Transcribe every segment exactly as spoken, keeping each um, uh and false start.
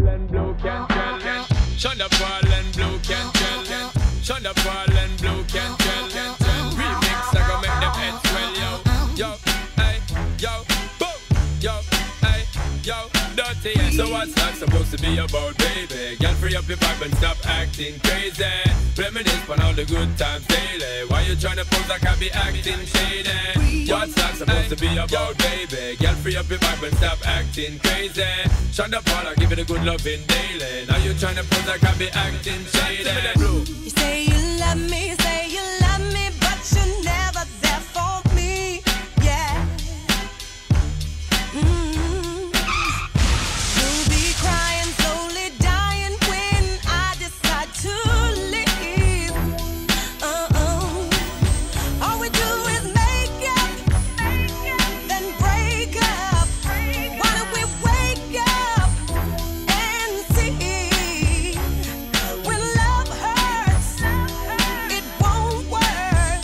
and blue can tell. Shonda Paul and blue can tell. Shonda Paul and blue can tell. Remix, I go make them heads swell, yo. Yo, hey, yo, boom, yo, hey, yo, dirty. And so what's that supposed to be about, baby? Girl, free up your vibe and stop acting crazy. Reminisce on all the good times daily. Why you tryna pose like I be acting shady? What's that supposed to be about, baby? Girl, free up your vibe and stop acting crazy. Shonda Paul, I give it a good loving daily. Now you tryna pose like I be acting shady. You say you love me, say you love me, but you're never there for me. Yeah. Mm-hmm. You'll be crying, slowly dying when I decide to leave. Uh-uh. All we do is make up, then break up. Why don't we wake up and see? When love hurts, it won't work.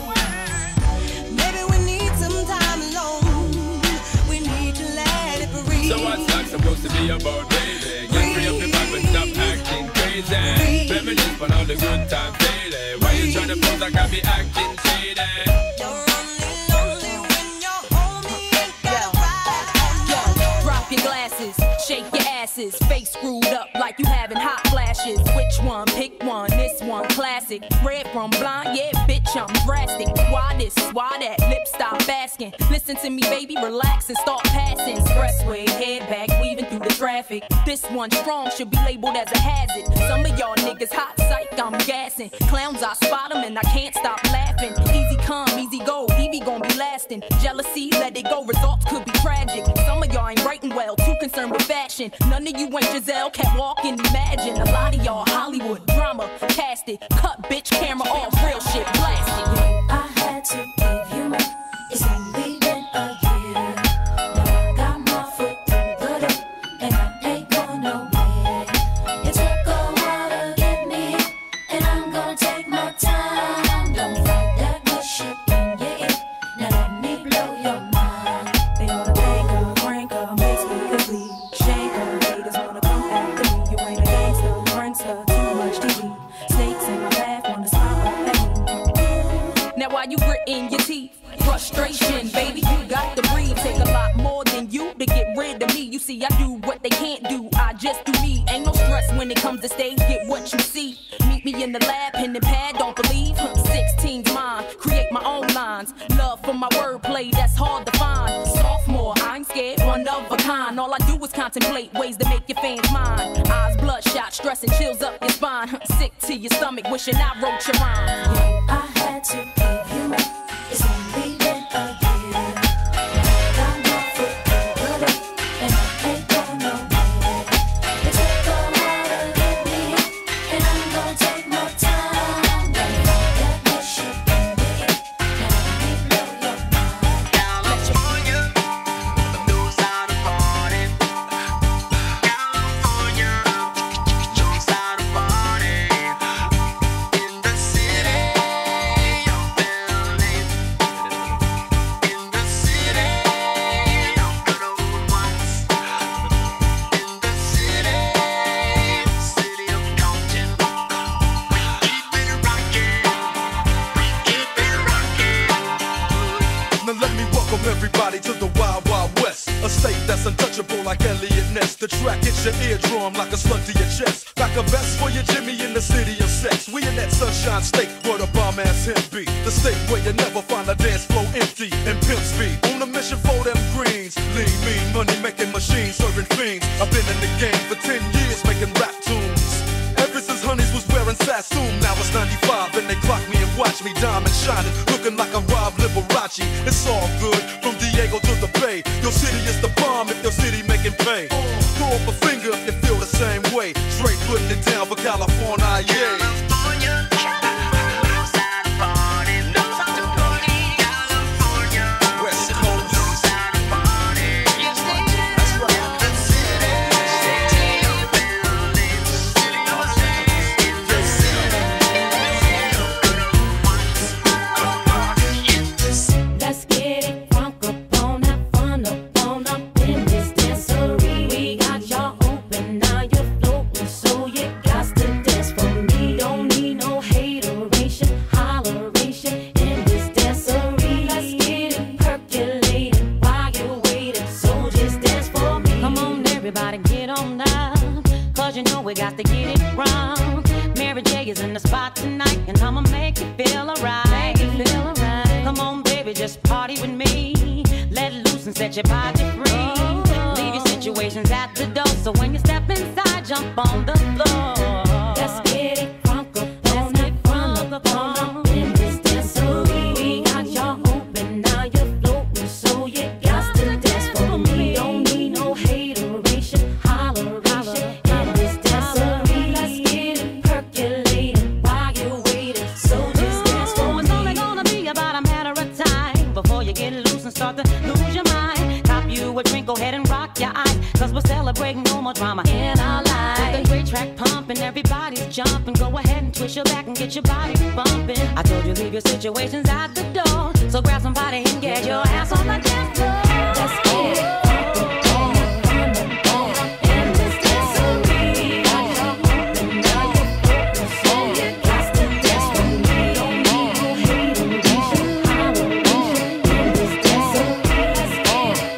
Maybe we need some time alone. We need to let it breathe. So what's that supposed to be about, baby? Get free up your vibe and stop acting crazy. Reminisce on all the good times daily. Why you tryna pose like I be acting shady? You're only lonely when you're home. You ain't got a ride on Yo, drop your glasses, shake your asses, face screwed up like you having hot flashes. Which one? Pick one. This one classic. Red from blind, yeah, bitch, I'm drastic. Why this? Why that? Lip stop asking. Listen to me, baby, relax and start passing. Expressway, head back, weaving through the traffic. This one strong should be labeled as a hazard. Some of y'all niggas hot psych, I'm gassing. Clowns, I spot them and I can't stop laughing. Easy come, easy go, Evie gon' be lasting. Jealousy, let it go, results could be tragic. Some of y'all ain't writing well, too concerned with fashion. None of you ain't Giselle, can't walk and imagine. A lot of y'all Hollywood drama, cast it, cut bitch camera off, real shit, blast it. I had to give you up. It's only been a year. Now I got my foot through the door, and I ain't going nowhere. It took a while to get me, and I'm gonna take my time. Don't fight that good shit when you're it. Now let me blow your mind. They oughta make her, crank her, makes me complete. Shake her, haters wanna come after me. You ain't a gangster, prankster, too much T V. Snakes in my path, wanna smile at me. Now while you gritting your teeth, frustration, baby, you got to breathe. Take a lot more than you to get rid of me. You see, I do what they can't do, I just do me. Ain't no stress when it comes to stage, get what you see. Meet me in the lab, pen and pad, don't believe. sixteen's mine, create my own lines. Love for my wordplay, that's hard to find. Sophomore, I ain't scared, one of a kind. All I do is contemplate ways to make your fans mine. Eyes bloodshot, stress and chills up your spine. Sick to your stomach, wishing I wrote your rhyme. I had to give you up. It's only been a year. Got my foot through the door, and I ain't going nowhere. It took a while to get me, and I'm gonna take my time. Don't fight that good shit when you're it. Now let me blow your mind. California, knows how to party. California, knows how to party. In the city of Berlin, in the city of good old ones, in the city, city of Compton. We keep it rocking, we keep it rocking. Now let me welcome everybody to the Wild Wild West, a state that's untouchable like Elliot Ness. The track hits your eardrum like a slug to your chest. Back a vest for your Jimmy in the city of sex. We in that sunshine state where the bomb ass him be. The state where you never find a dance floor empty and pimp speed. On a mission for them greens. Lean, mean, money making machines, serving fiends. I've been in the game for ten years making rap tunes. Ever since Honeys was wearing Sassoon, now it's ninety-five and they clock me and watch me diamond shining, looking like a Rob Liberace. It's all good from Diego to the Bay. Your city is the bomb if your city making pay. Throw up a finger if you feel the same way. Straight putting it down for California, yeah. California, knows how to party, knows how to party. California, West Coast. knows how to party. Yes, they do. That's right. In the city, city of Berlin, city of Berlin, in the city of good old ones. In the city. Let's get it crunk up on, have fun up on up in this dancery. We got y'all open, now you everybody get on up, cause you know we got to get it wrong. Mary J is in the spot tonight, and I'ma make you feel alright. Make you feel alright. Come on, baby, just party with me. Let loose and set your body free. Leave your situations at the door, so when you step inside, jump on the floor. Let's get it crunk up, let's get crunk up on in this dancery. We got y'all open, now you're floating, so you got to dance for me. Don't need no hateration, holleration in this dancery. Let's get it percolating while you're waiting, so just dance for Oh, me. it's only gonna be about a matter of time before you get loose and start to lose your mind. Cop you a drink, go ahead and rock your eyes, cause we're celebrating no more drama in our lives. With the great track pumping, everybody's jumping. Go ahead and twist your back and get your body bumping. I told you leave your situations at the door, so grab somebody and get your ass on the dance floor. Let's get it crunk up on in this dancery. We got y'all open, now you're floating, so you got to dance for me. Don't need no hateration, holleration in this dancery. Let's get it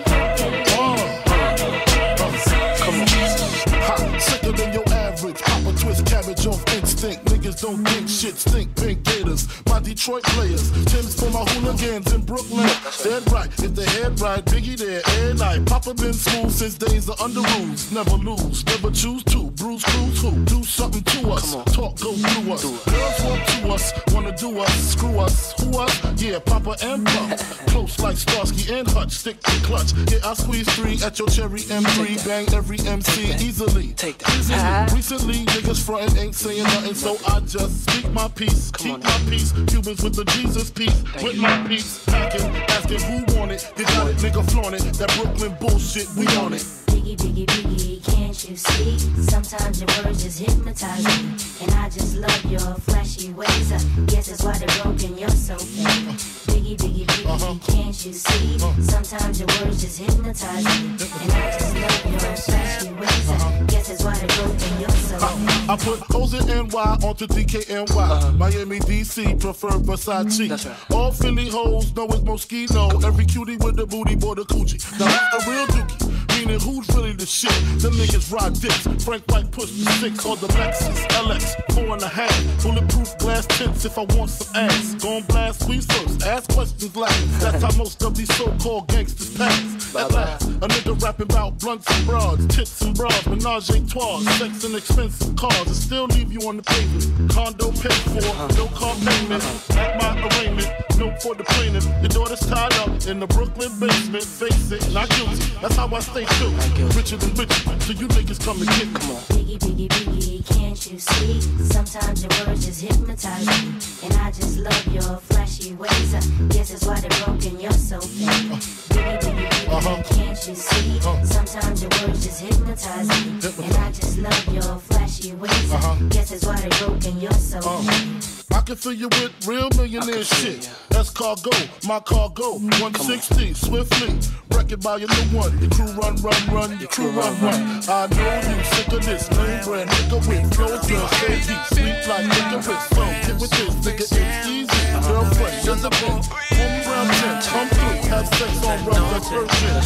percolating. Hot, sicker than your average. Pop a twist cabbage off instinct. Niggas don't think shit stink. Pink gators, my Detroit players. Tim's for my hooligans in Brooklyn. Dead right, if they head right, Biggie there every night. Papa been smooth since days of under rules. Never lose, never choose to. Bruise, cruise, who? Do something to us. Talk, go through us. Girls walk to us, wanna do us. Screw us, who us? Yeah, Papa and Pop. Close like Starsky and Hutch. Stick to clutch. Yeah, I squeeze three at your cherry M three. Bang every M C easily. Take that. Easily. Recently, niggas frontin' ain't saying nothing, so I just speak my peace. Keep my peace. Cubans with the Jesus peace. With my peace. Packing, asking who want it. You got it, nigga, flaunt it. That Brooklyn bullshit, we on it. Biggie, biggie, biggie, can't you see? Sometimes your words just hypnotize me, and I just love your flashy ways. I guess that's why they're broken, you're so fake. Biggie, biggie, biggie, Uh-huh. can't you see? Sometimes your words just hypnotize me, and I just love your flashy ways. I guess that's why they're broken, you're so fake. I put O's in N Y onto D K N Y. Miami, D C, prefer Versace. That's right. All Philly hoes know it's Moschino. Every cutie with the booty, boy, the coochie. Now who's a real dookie? Meaning who's really the shit? Them niggas ride dicks. Frank White push the six or the Lexus L X, four and a half. Bulletproof glass tips if I want some ass. Gon' blast squeeze first, ask questions last. That's how most of these so-called gangsters pass. At last, a nigga rapping about blunts and broads, tits and bras, menage a trois, sex and expensive cars, and still leave you on the pavement. Condo paid for, no car payment. At my arraignment, note for the plaintiff. Your daughter's tied up in the Brooklyn basement. Face it, not guilty. That's how I stay true. Richer than rich, so you niggas come and get me. Biggie, biggie, biggie, can't you see? Sometimes your words just hypnotize me, and I just love your flashy ways. I guess that's why they're broken, you're so fake. Biggie, biggie, biggie, Uh-huh. can't you see? Sometimes your words just hypnotize me, and I just love your flashy ways. I Uh-huh. guess that's why they're broken, you're so fake. I can fill you with real millionaire shit. That's cargo, my cargo. one sixty, swiftly. Wreck it by your new one. Your crew run, run, run. Your crew run, run. I know you sick of this lame brand nigga with no girl. Say deep, sleep like nigga with so. Get with this nigga, it's easy. Girlfriend, just a bitch. Home round ten, come through. Have sex on run, that's virgin.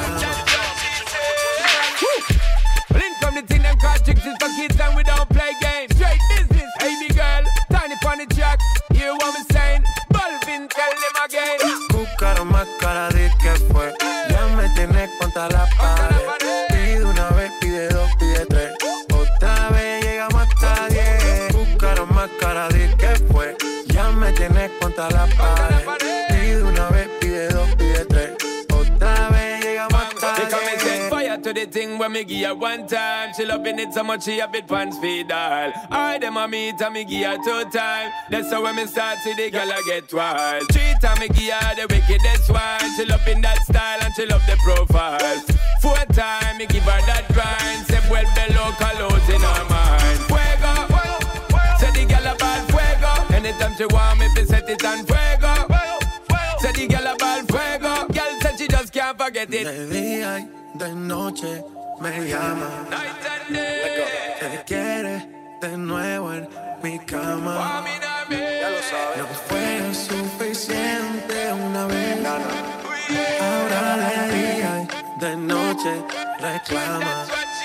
Link from the thing them call chicks is for kids and we don't play games. Straight business, baby girl, tiny funny track. Hear what I'm saying? Balvin, tell them again. Buscaron más cara de que fue. Ya me tienes contra la pared. Pide una vez, pide dos, pide tres. Otra vez llegamos hasta diez. Buscaron más cara de que fue. Ya me tienes contra la pared. Pide una vez, pide dos, pide tres. Otra vez llegamos hasta They come and set diez. fire to the thing when me give her one time. She loving it so much she a bit pants feed all. I them a meet and me give her two time. That's how when me start see the girl I get wild. Three time me give her the wickedest one. She loving that style and she love the profile. Four time me give her that grind. Say well below colors in her mind. Fuego, say the girl about fuego. Anytime she want me to set it on fuego. Say the girl about fuego. Girl said she just can't forget it. De día y de noche me llama. Night and day. Te quiere de nuevo en mi cama. Ya lo sabes. No fue suficiente una vez. Ahora de día y de noche reclama.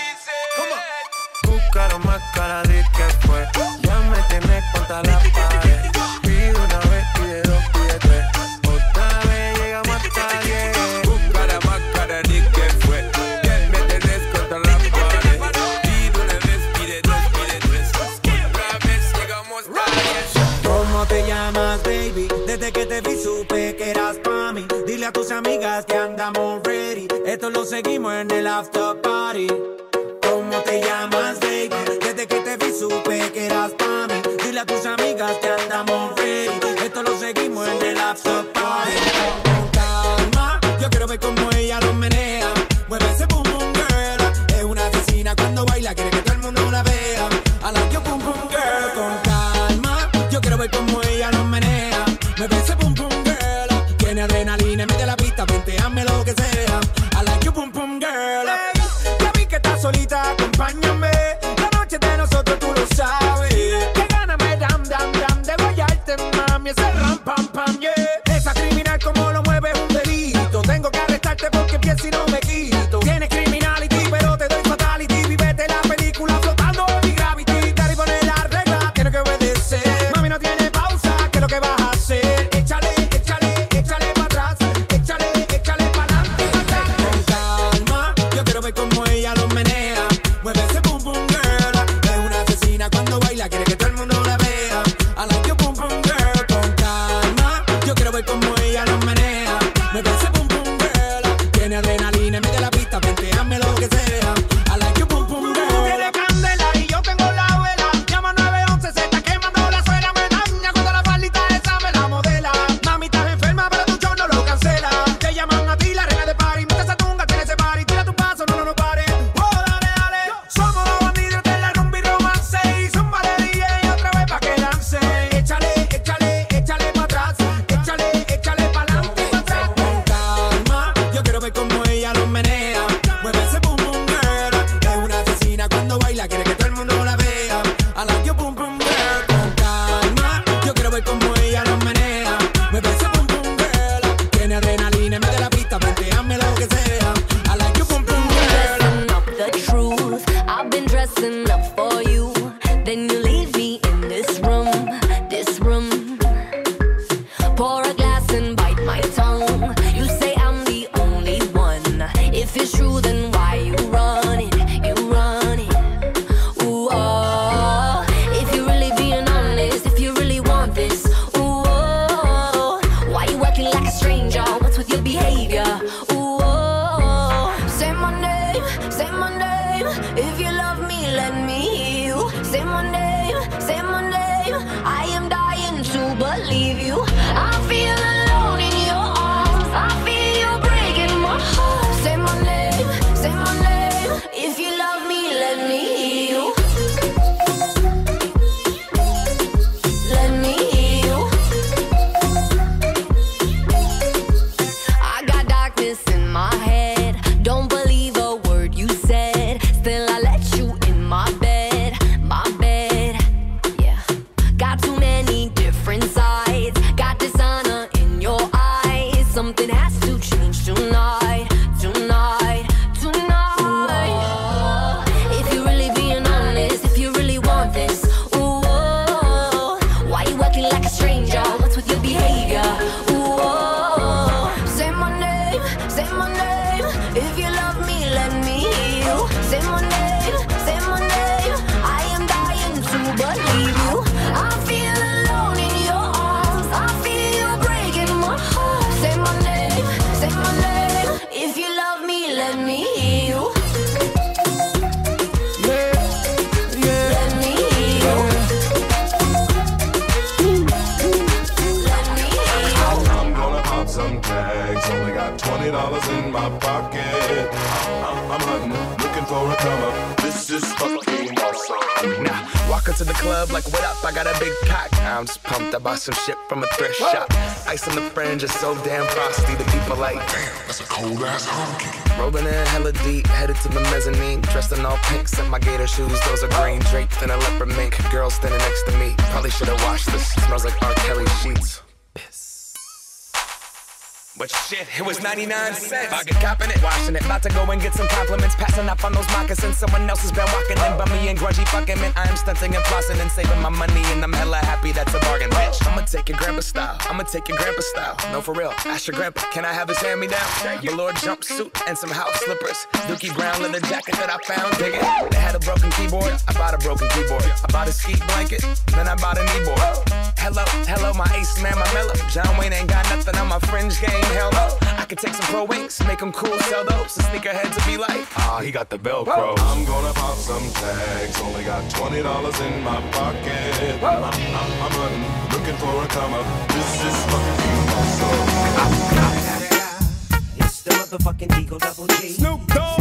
Buscaron más cara de que fue. Ya me tienes contra la pared. Pide una vez, pide dos, pide tres. Otra vez llegamos hasta diez. Buscara más cara de que fue. Ya me tenés contra la pared. Pide una vez, pide dos, pide tres. Otra vez llegamos hasta diez. ¿Cómo te llamas, baby? Desde que te vi supe que eras pa' mí. Dile a tus amigas que andamos ready. Esto lo seguimos en el after party. ¿Cómo te llamas, baby? Desde que te vi supe que eras pa' mí. Dile a tus amigas que andamos ready. Esto lo seguimos en el after party. Con calma, yo quiero ver cómo ella lo menea. Mueve ese boom boom girl. Es una asesina cuando baila, quiere que todo el mundo la vea. I like your boom boom girl. Con calma, yo quiero ver cómo ella lo menea. Mueve ese boom boom girl. Tiene adrenalina, mete la pista, venteame lo que sea. I like your boom boom girl. Hey, ya vi que estás solita, acompáñame. La noche de nosotros tú lo sabes. Que gana me dam dam dam de guayarte, mami. Ese ram pam pam, yeah. Esa criminal como lo mueve es un delito. Tengo que arrestarte porque pienso y no me quito. Tienes criminality, pero te doy fatality. Vivete la película flotando en mi gravity. Dar y poner la regla, tienes que obedecer. Mami, no tiene pausa, ¿qué es lo que vas a hacer? Échale, échale, échale para atrás. Échale, échale para adelante. Con calma, yo quiero ver cómo ella lo menea. Mueve ese boom boom girl. Es una asesina cuando baila, quiere que todo el mundo la vea. I like your boom boom girl. Con calma, yo quiero ver cómo ella lo menea. Mueve ese boom boom girl. Tiene adrenalina, mete la pista, venteame lo que sea. I like your boom boom girl. Tú tienes candela y yo tengo la vela. Llama nueve once, se está quemando la suela. Me daña cuando la palita esa me la modela. Mami, estás enferma, pero tu show no lo cancela. Te llaman a ti, la reina de party. Mete esa tunga, tiene ese party. Tira tu paso, no, no, no pare. Oh, dale, dale. Somos los bandidos de la rumba y romance. Y zumba de D J otra vez pa' que lance. Échale, échale, échale pa' atrás. Échale, échale pa' adelante y pa' atrás. Con calma, yo quiero ver cómo ella lo menea. Mueve ese boom boom girl. Es una asesina cuando baila, quiere que todo el mundo la vea. I like your boom boom girl. Con calma, yo quiero ver cómo ella lo menea. Mueve ese boom boom girl. Tiene adrenalina, mete la pista, venteame lo que sea. I like your boom boom girl. Dressing up the truth. I've been dressing up for you. Then you leave me in this room, this room. Pour a glass and bite my tongue. You say I'm the only one. If it's true, then why you run it? You run it. Ooh, oh. If you're really being honest, if you really want this, ooh, oh. Why you acting like a stranger? What's with your behavior? Ooh, oh. Say my name, say my name. If you love me, let me hear you. Say my name, say my name. I am dying to believe you. I feel alone in your arms. I feel you breaking my heart. Say my name, say my name. If you love me, let me hear you. Let me hear you. I got darkness in my head. Don't believe a word you said. Still, I let you in my bed, my bed. Yeah. Got too many different sides. Got dishonor in your eyes. Something has to change tonight, tonight, tonight. Ooh, if you're really being honest, if you really want this, ooh, why you acting like a stranger? What's with your behavior? Ooh, say my name, say my name. If you love me, let me hear you. Say my name, say my name. I am dying to believe you. I feel alone in your arms. I feel you breaking my heart. Say my name, say my name. If you love me, let me hear you. Let me hear you. Let me hear you. I'm gonna pop some tags. Only got twenty dollars in my pocket. I'm, I'm hunting, looking for a come up. This is fucking awesome. Now, walk into the club like, what up? I got a big cock. I'm just pumped. I bought some shit from a thrift shop. Ice on the fringe is so damn frosty. The people like, damn, that's a cold ass honky. Rolling in hella deep, headed to the mezzanine. Dressed in all pink, set my gator shoes. Those are green draped in a leopard mink. Girl standing next to me. Probably should've washed this. Smells like R. Kelly sheets. But shit, it was ninety-nine cents. I get copping it, washing it. About to go and get some compliments. Passing up on those moccasins. Someone else has been walking in. Bummy and grungy fucking man. I am stunting and flossing and saving my money. And I'm hella happy that's a bargain, bitch. I'ma take your grandpa style. I'ma take your grandpa style. No, for real. Ask your grandpa, can I have his hand me down? Velour jumpsuit and some house slippers. Dookie brown leather jacket that I found. Dig it. They had a broken keyboard. I bought a broken keyboard. I bought a ski blanket. Then I bought a kneeboard. Hello, hello, my ace man, my mellow. John Wayne ain't got nothing on my fringe game. Hell no. I could take some pro wings, make them cool, sell those. So sneakerheads will be like, ah, he got the Velcro. I'm gonna pop some tags. Only got twenty dollars in my pocket. I'm, I'm, I'm hunting, looking for a come up. This is fucking awesome. It's the motherfucking Eagle Double G. Snoop Dogg.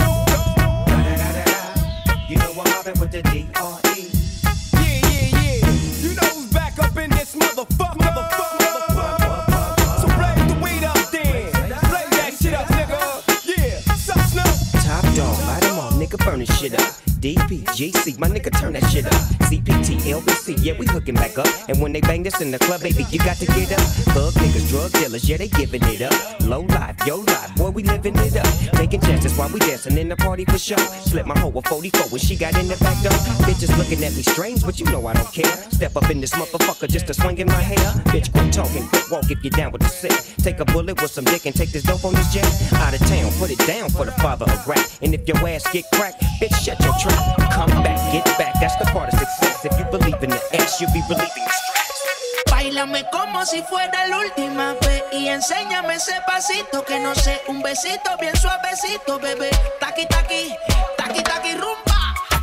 You know I'm mobbing with the D R E. Yeah, yeah, yeah. You know who's back up in this motherfucker. Motherfucker, motherfucker. So blaze the weed up then. Blaze that shit up, nigga. Yeah, sup, Snoop? Top dog, light them all, nigga, burn this shit up. D P G C, my nigga, turn that shit up. C P T, L B C, yeah, we hooking back up. And when they bang this in the club, baby, you got to get up. Thug niggas, drug dealers, yeah, they giving it up. Low life, yo life, boy, we living it up. Taking chances while we dancing in the party for sure. Slip my hoe a forty-four when she got in the back door. Bitches looking at me strange, but you know I don't care. Step up in this motherfucker just to swing in my hair. Bitch, quit talking, quit walk if you're down with the sick. Take a bullet with some dick and take this dope on this jet. Out of town, put it down for the father of rap. And if your ass get cracked, bitch, shut your trap. Come back, get back, that's the part of success. If you believe in the ass, you'll be relieving the stress. Báilame como si fuera la última vez y enséñame ese pasito que no sé, un besito bien suavecito, bebé. Taqui, taqui, taqui, taqui, rumba.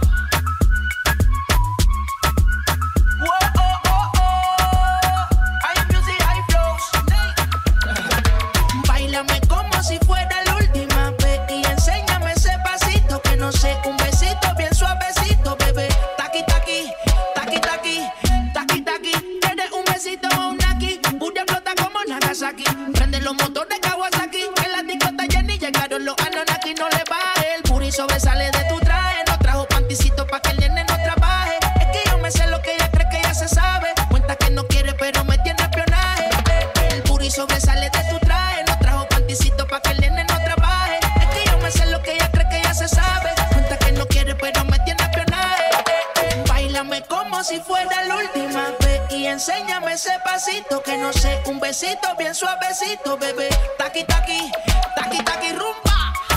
Whoa, oh, oh, oh. High music, high flows. Báilame como si fuera la última vez y enséñame ese pasito que no sé, un besito bien suavecito, bebé. Taqui, taqui, taqui, taqui, taqui, taqui. Tienes un besito o un naki, Buria explota como Nagasaki. Prende los motores Kawasaki, en la discota Jenny llegaron los Anunnaki. No le baje, el puri sobresale de tu traje. No trajo panticito pa' que el nene no trabaje. Es que yo me sé lo que ella cree que ya se sabe. Cuenta que no quiere pero me tiene espionaje. El puri sobresale de tu traje. No trajo panticito pa' que el nene no trabaje. Es que yo me sé lo que ella cree que ya se sabe. Cuenta que no quiere pero me tiene espionaje. Báilame como si fuera la última vez y enséñame ese pasito que no sé, un besito bien suavecito, bebé. Taqui, taqui, taqui, taqui, rumba.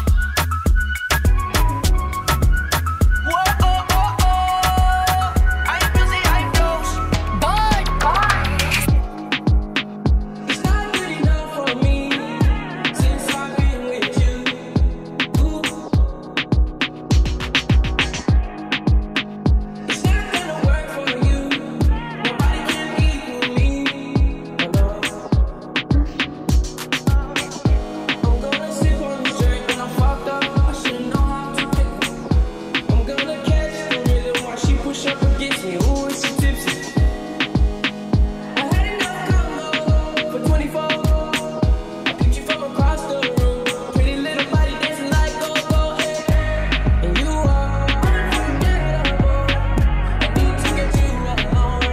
Whoa, oh, oh, oh. High music, high flows. It's not good enough for me since I've been with you. It's not gonna work for you. Nobody can equal me. I'm gonna sip on this drink when I'm fucked up. I should know how to pick it. I'm gonna catch the rhythm while she push up against me. Ooh, is she tipsy? I had enough combo for twenty-four. I picked you from across the room. Pretty little body dancing like go-go. And you are unforgettable. I need to get you alone.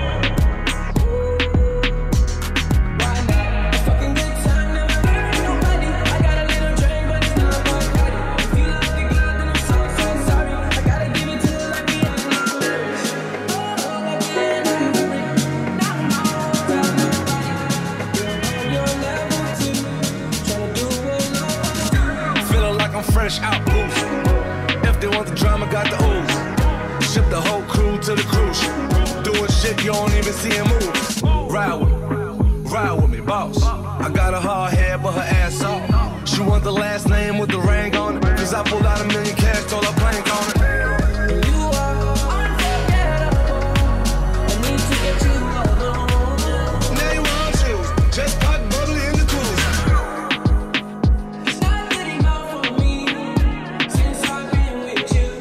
Why not? It's fucking good time, never hurt nobody. I got a little drink, but it's not my body. If you love the girl, then I'm so, so sorry. I gotta give it to you like the end of the race. Oh, like the end of the race. Not my own, tell nobody. You're on your level two, tryna do what love. Feeling like I'm fresh out boost. If they want the drama, got the ooze. Ship the whole crew to the cruise ship. Doing shit you don't even see him move. Ride with me, ride with me, boss. I got a hard head, but her ass off. She want the last name with the ring on it. Cause I pulled out a million cash, told her plank on it. And you are unforgettable. I need to get you alone. Now you want you, just pop bubbly in the cruise. It's not good enough for me since I've been with you.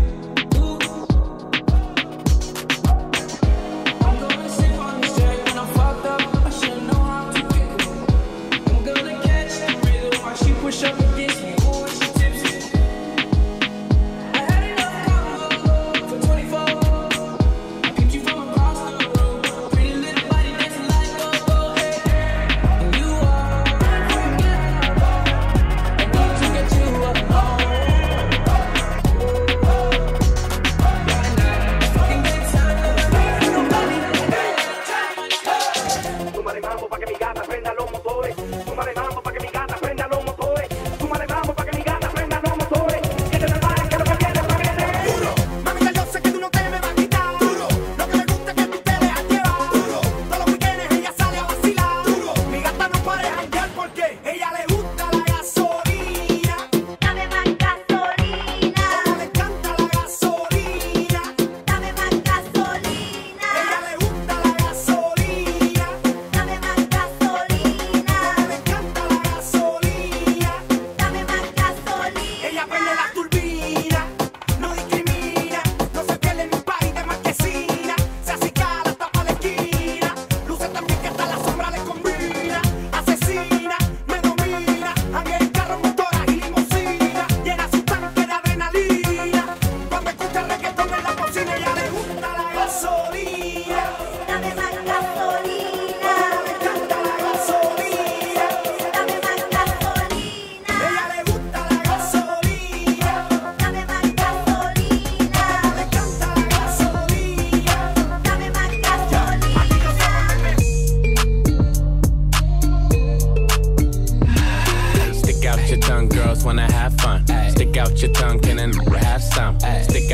I'm gonna sip on this drink when I'm fucked up. I should know how to pick it. I'm gonna catch the rhythm while she push up against me. Ooh, is she tipsy? I had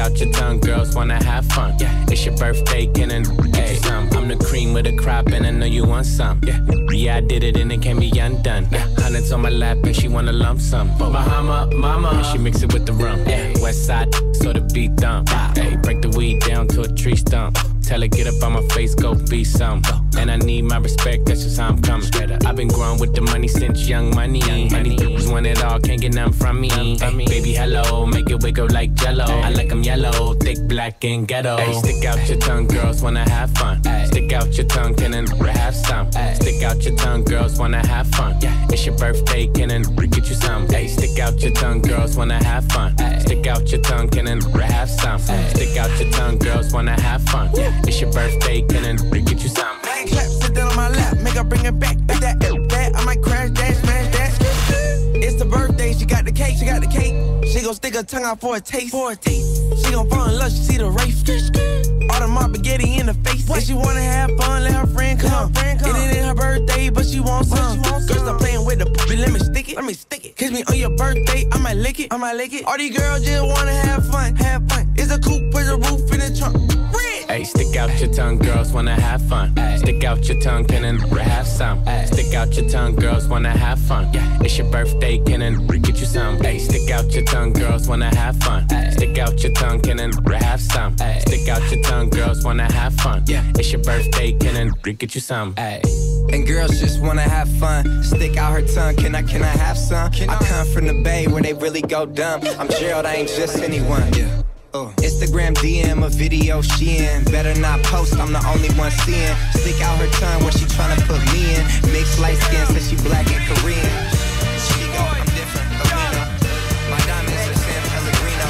out your tongue, girls wanna have fun. Yeah, it's your birthday, can and hey, I'm the cream of the crop, and I know you want some. Yeah, yeah, I did it and it can't be undone. Yeah, hundreds on my lap and she wanna lump sum. Bahama, mama, and she mix it with the rum. Yeah, West side, so the beat dump. Hey, break the weed down to a tree stump. Tell her get up on my face, go be some. And I need my respect, that's just how I'm coming. I've been growing with the money since young money. Money dudes want it all, can't get nothing from me. Hey, baby, hello, make it wiggle like jello. I like them yellow, thick, black, and ghetto. Hey, stick out your tongue, girls wanna have fun. Stick out your tongue, can and have some. Stick out your tongue, girls wanna have fun. It's your birthday, can and get you some. Hey, stick out your tongue, girls wanna have fun. Stick out your tongue, can and have some. Stick out your tongue, girls wanna have fun. It's your birthday, can and get you some. Man, clap, sit down on my lap, make her bring it back. If that, if that, I might crash that, smash that. It's the birthday, she got the cake, she got the cake. She gon' stick her tongue out for a taste, for a taste. She gon' fall in love, she see the race. All the mob spaghetti in the face. If she wanna have fun, let her friend come. Friend come. It ain't her birthday, but she wants some. Girls stop playing with the puppy, let me stick it, let me stick it. Kiss me on your birthday, I might lick it, I might lick it. All these girls just wanna have fun, have fun. It's a coupe with a roof in the trunk. Hey, stick out your tongue, girls wanna have fun. Stick out your tongue, can and have some. Stick out your tongue, girls wanna have fun. It's your birthday, can and get you some. Hey, stick out your tongue, girls wanna have fun. Stick out your tongue, can and have some. Stick out your tongue, girls wanna have fun. It's your birthday, can and get you some. And girls just wanna have fun. Stick out her tongue, can I, can I have some? I come from the Bay where they really go dumb. I'm Gerald, I ain't just anyone. Yeah. Uh. Instagram D M a video she in. Better not post, I'm the only one seeing. Stick out her tongue where she tryna put me in. Mixed light skin, says she black and Korean. She go, I'm different, Alina. My diamonds are San Pellegrino.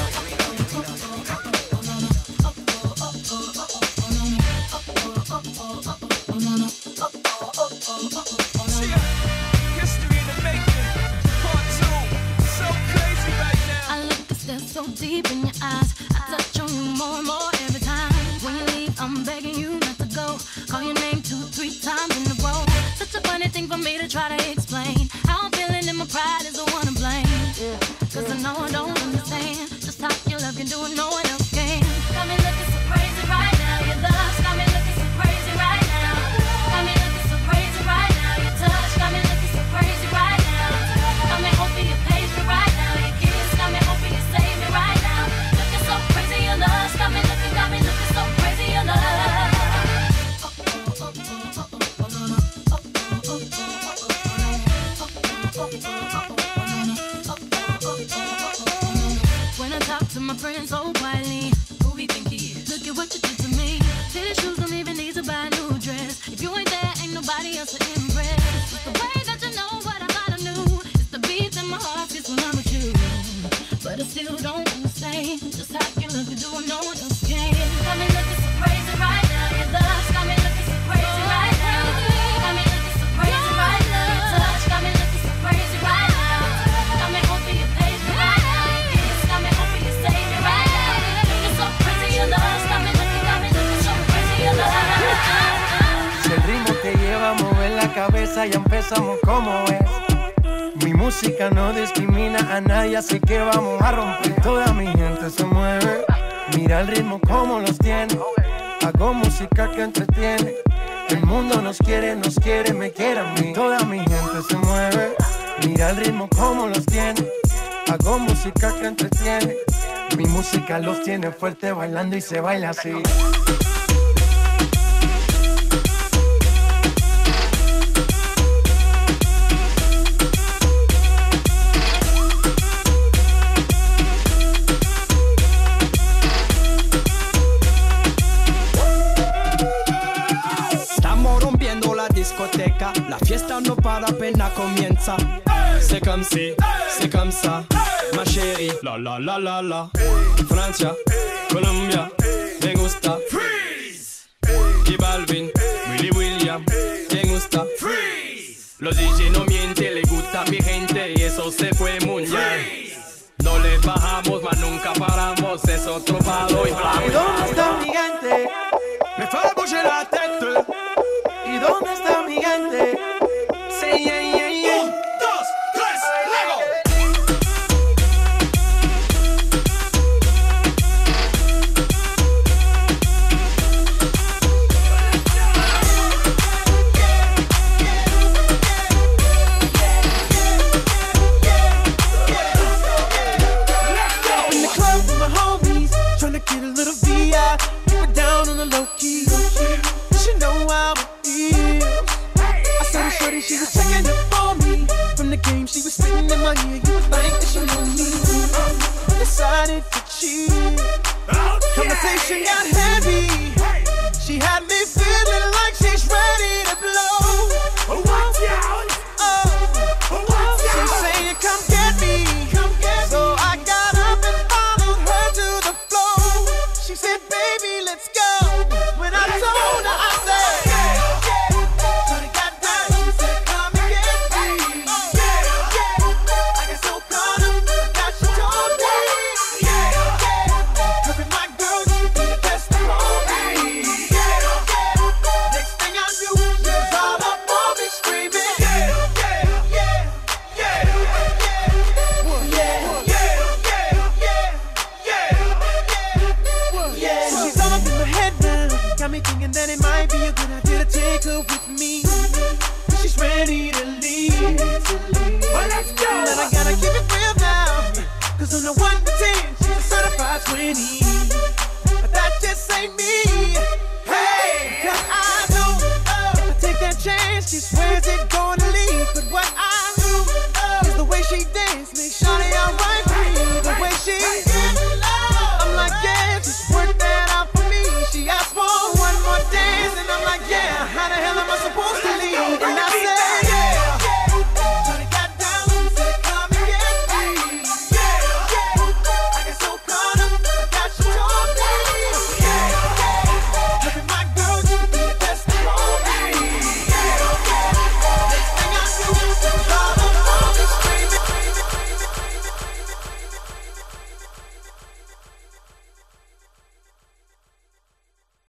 History in the making. Part two. So crazy right now. I look a step so deep in your eyes. I touch on you more and more every time. When you leave, I'm begging you not to go. Call your name two, three times in a row. Such a funny thing for me to try to explain. How I'm feeling and my pride is the one to blame. Cause I know I don't understand just how your love can do it, no one else can. Got me looking so crazy right now. Your love's got me looking so crazy right now. Got me looking so crazy right now. Your touch got me looking so crazy right now. Got me hoping you page me right now. Your kiss got me hoping you save me right now. Looking so crazy, your love's got me looking, got me looking so crazy, your love. When I talk to my friends so quietly, who we think he is? Look at what you did to me. Fitted shoes don't even need to buy a new dress. If you ain't there, ain't nobody else to impress. It's the way that you know what I thought I knew. It's the beat in my heart gets when I'm with you. But I still don't understand just how you look and do what no one else can. Got me looking so crazy right now. Your love's got me looking so crazy right now. Got me looking so crazy right now. Your touch got me looking so crazy right now. Got me hoping you page me right now. Your kiss got me hoping you save me right now. Looking so crazy, your love's got me looking, got me looking so crazy, your love. Si el ritmo te lleva a mover la cabeza, ya empezamos como es. Mi música no discrimina a nadie, así que vamos a romper. Toda mi gente se mueve. Mira el ritmo como los tiene. Hago música que entretiene. El mundo nos quiere, nos quiere, me quiere a mí. Toda mi gente se mueve. Mira el ritmo como los tiene. Hago música que entretiene. Mi música los tiene fuerte bailando y se baila así. Discoteca, la fiesta no para apenas comienza. C'est comme si, c'est comme ça, ma chérie. La la la la la. Francia, Colombia, me gusta. Freeze. J Balvin, Willy William, me gusta. Freeze. Los D J no mienten, le gusta a mi gente y eso se fue muy bien. No le bajamos, mas nunca paramos, es otro palo y blanco. ¿Y dónde está mi gente? Me fait bouger la tête. ¿Y dónde está mi gente? Say yeah, yeah, yeah. Un, dos, tres, Lego. conversation got heavy. She had me feeling like she's ready to blow. Oh, watch out! Oh, oh, watch out! She's saying, "Come get me." Come get so me. I got up and followed her to the floor. She said, "Baby, let's go." When I let's told go. her, I said, yeah, yeah. So they got down. She said, "Come and get me." Yeah, yeah. I got so caught up that she told me. Yeah, yeah. Her and my girl, she be the best of all me. Yeah, yeah. Next thing I knew, she was all up on me screaming. Yeah, yeah, yeah, yeah, yeah, yeah, yeah, yeah, yeah, yeah. She's all up in my head now. Got me thinking that it might be a good idea to take her with me. She's ready to leave. Well, let's go. But I gotta keep it real now. Cause on the one to ten, she's a certified twenty. But that just ain't me.